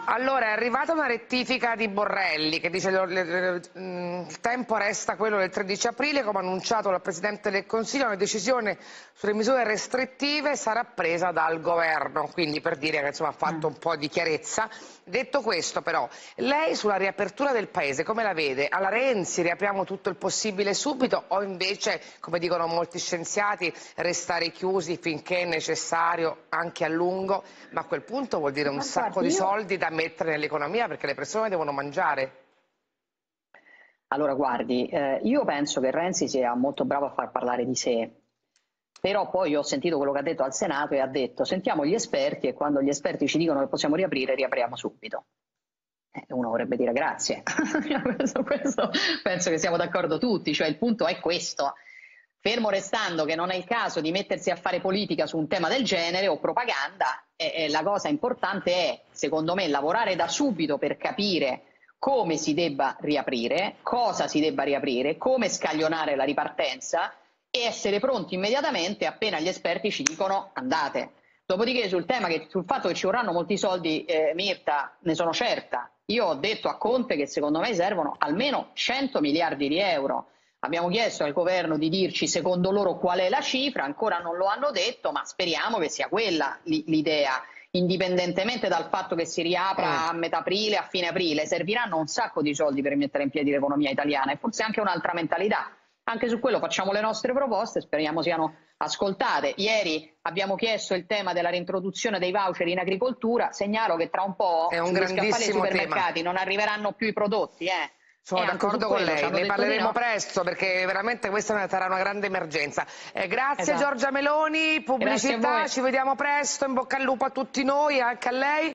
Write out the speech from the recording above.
Allora, è arrivata una rettifica di Borrelli che dice il tempo resta quello del 13 aprile, come annunciato dal Presidente del Consiglio, una decisione sulle misure restrittive sarà presa dal Governo, quindi per dire che insomma, ha fatto un po' di chiarezza. Detto questo però, lei sulla riapertura del Paese come la vede? Alla Renzi riapriamo tutto il possibile subito o invece, come dicono molti scienziati, restare chiusi finché è necessario, anche a lungo, ma a quel punto vuol dire un Ma sacco guardi, di io soldi da mettere nell'economia perché le persone devono mangiare. Allora, guardi, io penso che Renzi sia molto bravo a far parlare di sé, però poi ho sentito quello che ha detto al Senato e ha detto sentiamo gli esperti e quando gli esperti ci dicono che possiamo riaprire, riapriamo subito. Uno vorrebbe dire grazie, questo penso che siamo d'accordo tutti, cioè il punto è questo. Fermo restando che non è il caso di mettersi a fare politica su un tema del genere o propaganda, la cosa importante è, secondo me, lavorare da subito per capire come si debba riaprire, cosa si debba riaprire, come scaglionare la ripartenza e essere pronti immediatamente appena gli esperti ci dicono andate. Dopodiché sul fatto che ci vorranno molti soldi, Mirta, ne sono certa. Io ho detto a Conte che secondo me servono almeno 100 miliardi di euro. Abbiamo chiesto al governo di dirci secondo loro qual è la cifra, ancora non lo hanno detto, ma speriamo che sia quella l'idea. Indipendentemente dal fatto che si riapra a metà aprile, a fine aprile, serviranno un sacco di soldi per mettere in piedi l'economia italiana e forse anche un'altra mentalità. Anche su quello facciamo le nostre proposte, speriamo siano ascoltate. Ieri abbiamo chiesto il tema della reintroduzione dei voucher in agricoltura, segnalo che tra un po' È un sugli scaffali dei grandissimo tema. supermercati non arriveranno più i prodotti, E Sono anche su d'accordo con quello ci lei, hanno ne detto di parleremo no. presto perché veramente questa sarà una grande emergenza. Grazie Esatto. Giorgia Meloni, Grazie a pubblicità, voi. ci vediamo presto, in bocca al lupo a tutti noi, anche a lei.